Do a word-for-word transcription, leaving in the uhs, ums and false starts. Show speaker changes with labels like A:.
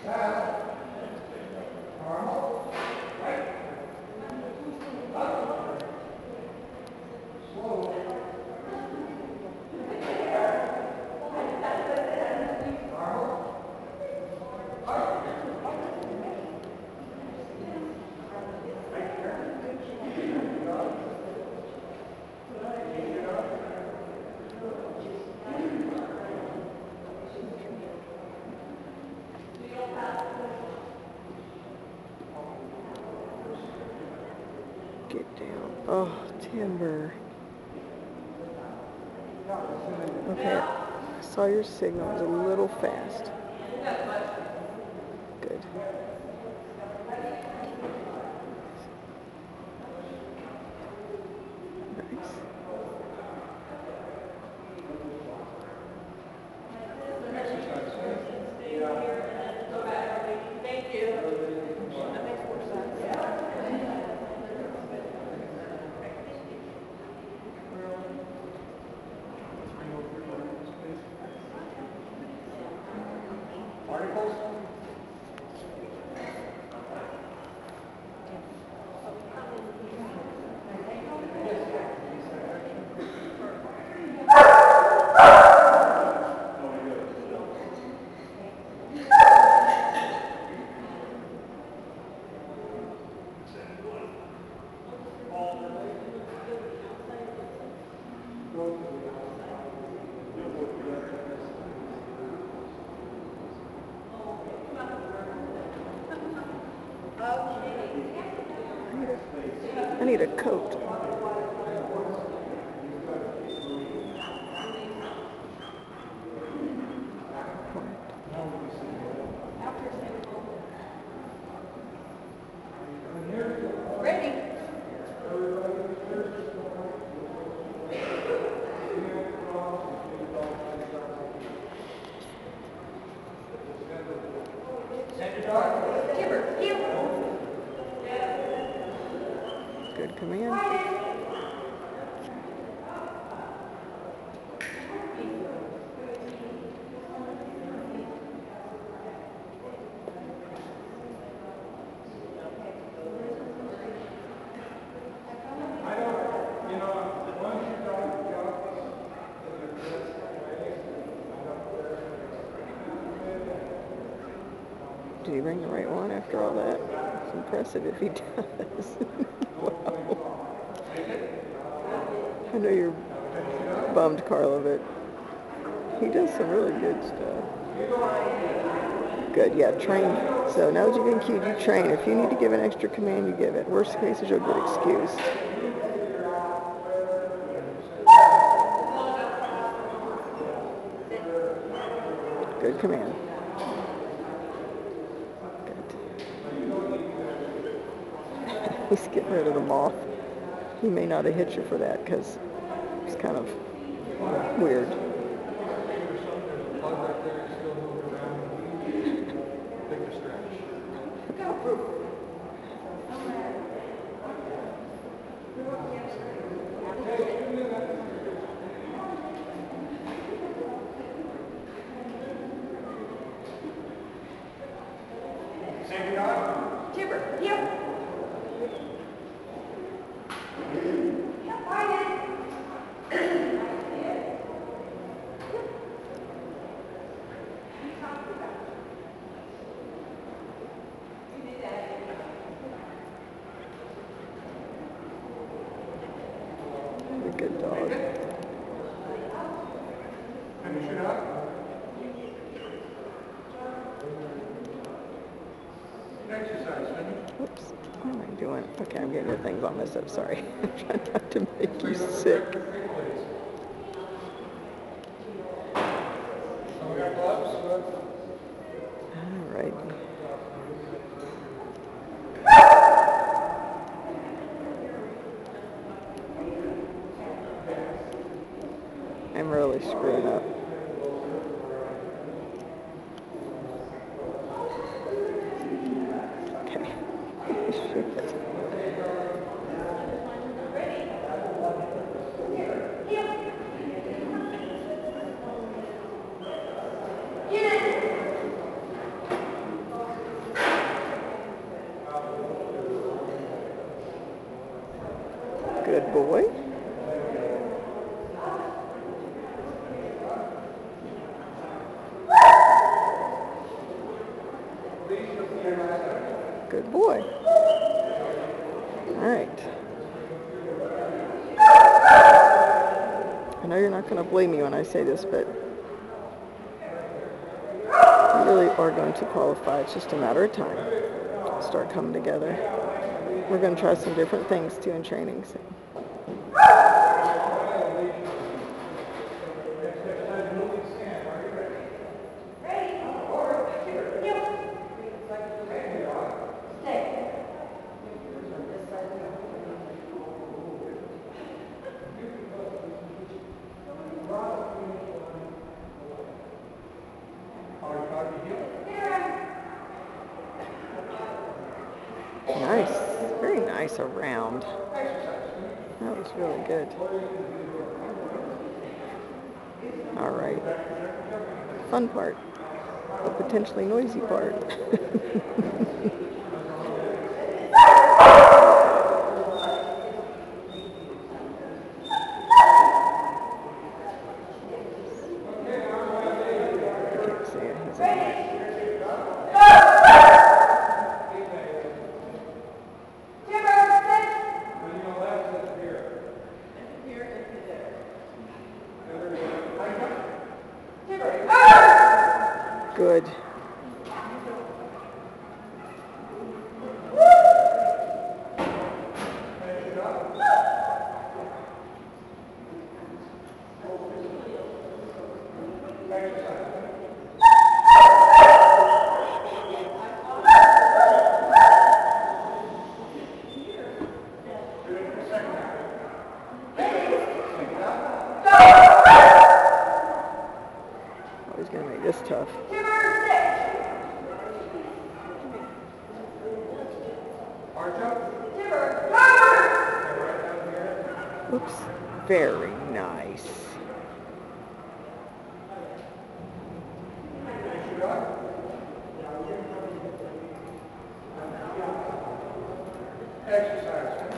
A: Get down. Oh, timber. Okay, I saw your signal. It was a little fast. Good. Nice.
B: Thank you. That makes more sense.
C: Articles?
A: I need a coat.
B: Ready?
A: Good command. Did he bring the right one after all that? It's impressive if he does. Wow. I know you're bummed, Carla, but he does some really good stuff. Good, yeah, train. So now that you've been cued, you train. If you need to give an extra command, you give it. Worst case is you'll get excused. Good command. He's getting rid of the moth. He may not have hit you for that because it's kind of weird.
B: Timber, here.
A: Good dog.
C: Finish it up. Exercise, finish.
A: Whoops. What am I doing? Okay, I'm getting your things all messed up. Sorry. I'm trying not to make you sick.
C: We got gloves?
A: All right. I'm really screwing up. Okay. Shit. Good boy. Good boy. All right. I know you're not going to believe me when I say this, but you really are going to qualify. It's just a matter of time. Start coming together. We're going to try some different things too in training. So. Nice. Very nice around. That was really good. All right. Fun part. The potentially noisy part. I can't see it. He's in there. Good. Oh, he's going to make this tough. Oops. Very nice.
C: Exercise.